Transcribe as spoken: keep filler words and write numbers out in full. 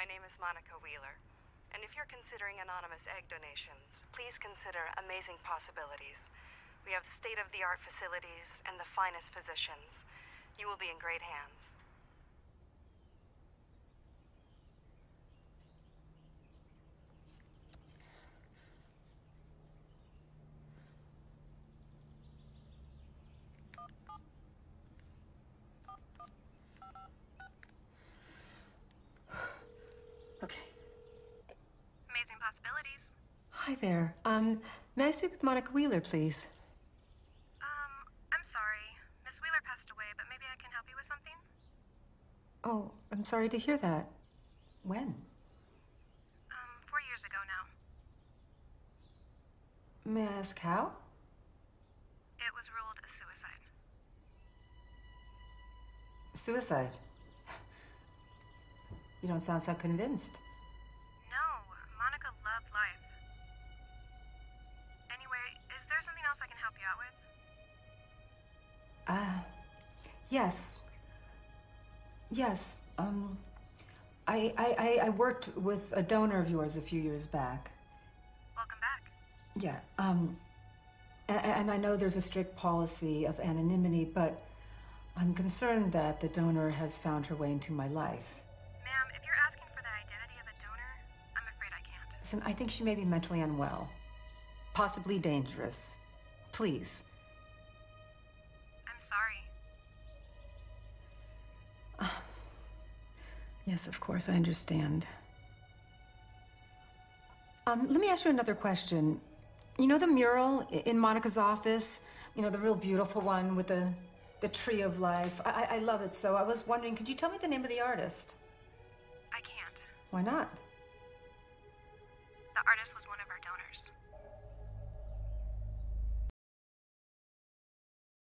My name is Monica Wheeler, and if you're considering anonymous egg donations, please consider Amazing Possibilities. We have state-of-the-art facilities and the finest physicians. You will be in great hands. Okay. Amazing Possibilities. Hi there. Um, may I speak with Monica Wheeler, please? Um, I'm sorry. Miss Wheeler passed away, but maybe I can help you with something? Oh, I'm sorry to hear that. When? Um, four years ago now. May I ask how? It was ruled a suicide. Suicide? You don't sound so convinced. No, Monica loved life. Anyway, is there something else I can help you out with? Ah, uh, yes. Yes, um, I, I, I worked with a donor of yours a few years back. Welcome back. Yeah, um, and, and I know there's a strict policy of anonymity, but I'm concerned that the donor has found her way into my life. Ma'am, if you're asking for the identity of a donor, I'm afraid I can't. Listen, I think she may be mentally unwell, possibly dangerous. Please. I'm sorry. Uh, yes, of course, I understand. Um, let me ask you another question. You know the mural in Monica's office? You know, the real beautiful one with the, the tree of life? I, I love it so. I was wondering, could you tell me the name of the artist? I can't. Why not?